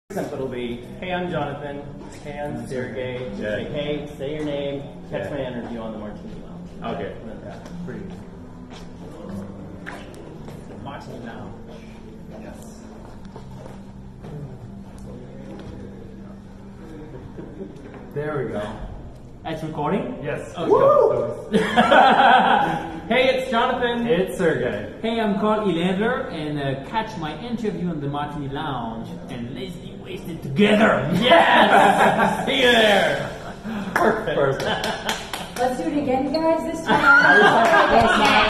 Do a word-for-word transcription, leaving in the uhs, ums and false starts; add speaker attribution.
Speaker 1: Simple, it'll be, hey, I'm Jonathan. Hey, I'm Sergey. Yeah. Say, hey, say your name. Catch yeah. my energy on the Martini Lounge.
Speaker 2: Okay.
Speaker 1: Yeah, pretty easy. Martini Lounge. Yes.
Speaker 2: There we go.
Speaker 1: It's recording?
Speaker 2: Yes.
Speaker 1: Okay. Hey, it's Jonathan.
Speaker 2: It's Sergey.
Speaker 3: Hey, I'm Karl E Landler, and uh, catch my interview in the Martini Lounge and lazily waste it together.
Speaker 1: Yes! See you there. Perfect.
Speaker 2: Perfect.
Speaker 4: Let's do it again, guys, this time.